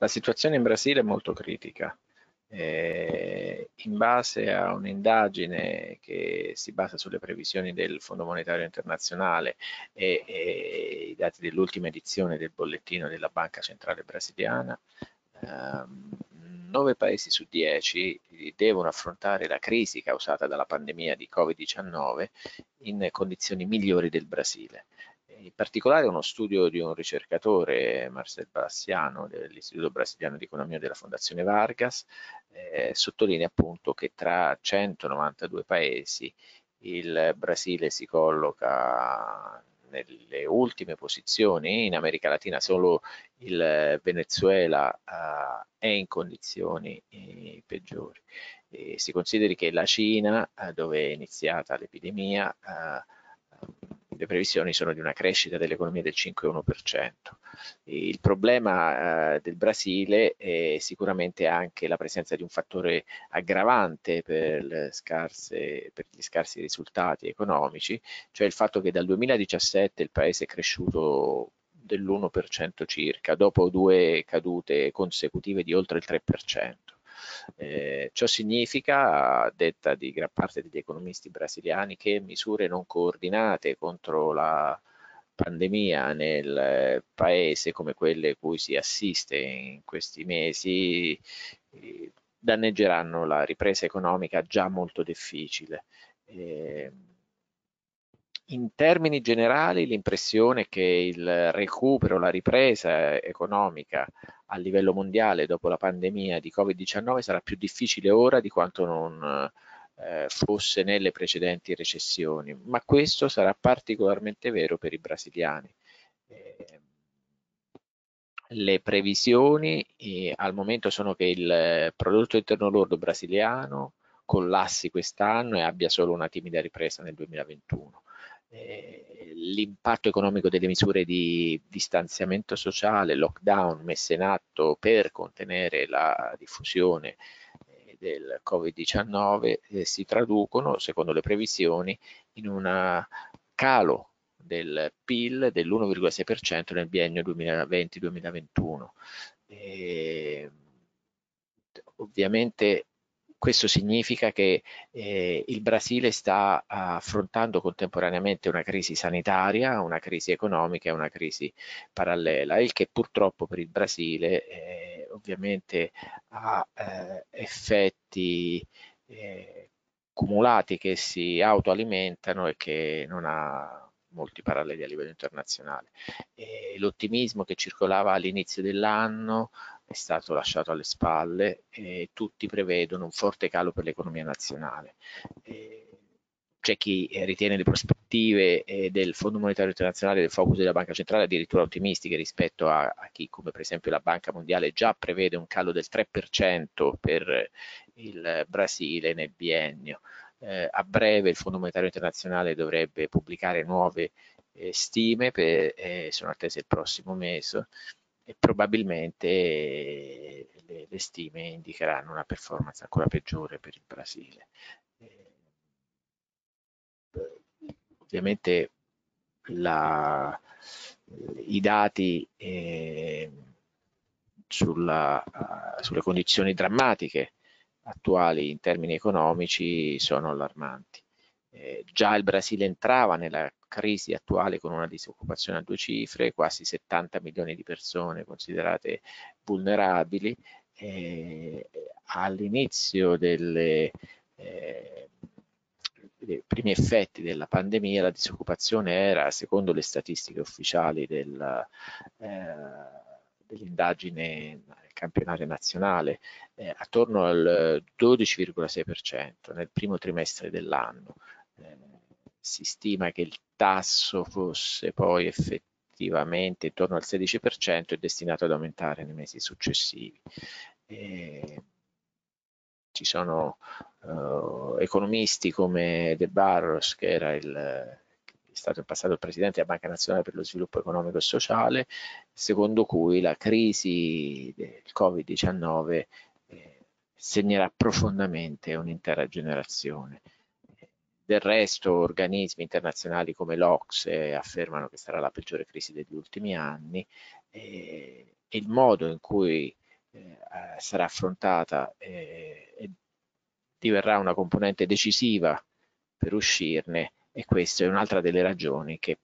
La situazione in Brasile è molto critica. In base a un'indagine che si basa sulle previsioni del Fondo Monetario Internazionale e i dati dell'ultima edizione del bollettino della Banca Centrale Brasiliana, 9 paesi su 10 devono affrontare la crisi causata dalla pandemia di Covid-19 in condizioni migliori del Brasile. In particolare uno studio di un ricercatore, Marcel Bassiano, dell'Istituto Brasiliano di Economia della Fondazione Vargas, sottolinea appunto che tra 192 paesi il Brasile si colloca nelle ultime posizioni. In America Latina solo il Venezuela è in condizioni peggiori. Si consideri che la Cina, dove è iniziata l'epidemia, le previsioni sono di una crescita dell'economia del 5,1%. Il problema del Brasile è sicuramente anche la presenza di un fattore aggravante per gli scarsi risultati economici, cioè il fatto che dal 2017 il paese è cresciuto dell'1% circa, dopo 2 cadute consecutive di oltre il 3%. Ciò significa, a detta di gran parte degli economisti brasiliani, che misure non coordinate contro la pandemia nel paese, come quelle cui si assiste in questi mesi, danneggeranno la ripresa economica già molto difficile. In termini generali l'impressione è che il recupero, la ripresa economica a livello mondiale dopo la pandemia di Covid-19 sarà più difficile ora di quanto non fosse nelle precedenti recessioni, ma questo sarà particolarmente vero per i brasiliani. Le previsioni al momento sono che il prodotto interno lordo brasiliano collassi quest'anno e abbia solo una timida ripresa nel 2021. L'impatto economico delle misure di distanziamento sociale, lockdown messe in atto per contenere la diffusione del Covid-19 si traducono, secondo le previsioni, in un calo del PIL dell'1,6% nel biennio 2020-2021. Ovviamente questo significa che il Brasile sta affrontando contemporaneamente una crisi sanitaria, una crisi economica e una crisi parallela, il che purtroppo per il Brasile ovviamente ha effetti cumulati che si autoalimentano e che non ha molti paralleli a livello internazionale. L'ottimismo che circolava all'inizio dell'anno è stato lasciato alle spalle e tutti prevedono un forte calo per l'economia nazionale. C'è chi ritiene le prospettive del Fondo Monetario Internazionale, del focus della Banca Centrale addirittura ottimistiche rispetto a chi, come per esempio la Banca Mondiale, già prevede un calo del 3% per il Brasile nel biennio. A breve il Fondo Monetario Internazionale dovrebbe pubblicare nuove stime, sono attese il prossimo mese, e probabilmente le stime indicheranno una performance ancora peggiore per il Brasile. Ovviamente i dati sulle condizioni drammatiche attuali in termini economici sono allarmanti. Già il Brasile entrava nella crisi attuale con una disoccupazione a 2 cifre, quasi 70 milioni di persone considerate vulnerabili. All'inizio dei primi effetti della pandemia la disoccupazione era, secondo le statistiche ufficiali dell'indagine campionaria nazionale, attorno al 12,6% nel primo trimestre dell'anno. Si stima che il tasso fosse poi effettivamente intorno al 16% e destinato ad aumentare nei mesi successivi. Ci sono economisti come De Barros, che è stato in passato il presidente della Banca Nazionale per lo Sviluppo Economico e Sociale, secondo cui la crisi del Covid-19 segnerà profondamente un'intera generazione. Del resto, organismi internazionali come l'OCSE affermano che sarà la peggiore crisi degli ultimi anni e il modo in cui sarà affrontata e diverrà una componente decisiva per uscirne, e questa è un'altra delle ragioni che